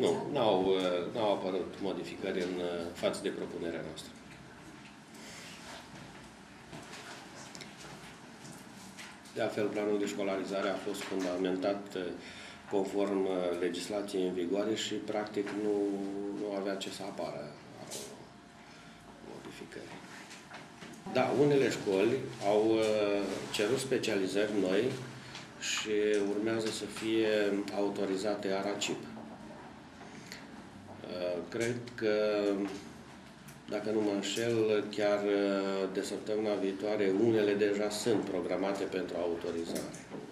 Nu, n-au apărut modificări în față de propunerea noastră. De altfel, planul de școlarizare a fost fundamentat conform legislației în vigoare și, practic, nu avea ce să apară modificări. Da, unele școli au cerut specializări noi și urmează să fie autorizate ARACIP. Cred că, dacă nu mă înșel, chiar de săptămâna viitoare, unele deja sunt programate pentru autorizare.